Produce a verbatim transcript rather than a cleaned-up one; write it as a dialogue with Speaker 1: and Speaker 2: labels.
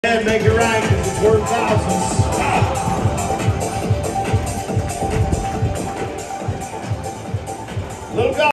Speaker 1: And make it right because it's worth thousands. Little guy.